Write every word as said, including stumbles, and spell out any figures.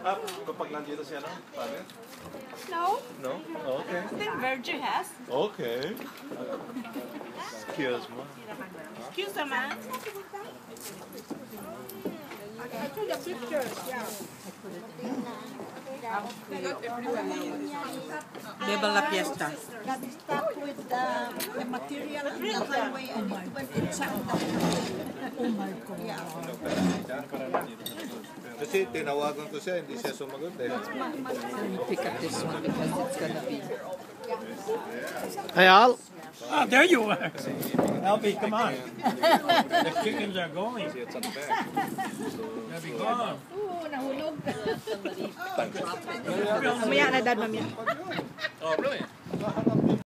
Ah, kapag nandito siya, no? Pare? No. No? Okay. I think Virgin has. Okay. Excuse me. Excuse me, man. I took the pictures, yeah. Beba la fiesta. Got stuck with the, the material on the highway and it went inside the Oh my God. yeah. Kasi tinawagan ko siya, hindi siya sumagot eh. Let me pick up this one because it's gonna be. Hey, Al. Ah, there you are. Albie, come on. The chickens are going. They'll be gone. Oo, nahulog. Mamaya na, Dad, mamaya. Oh, really?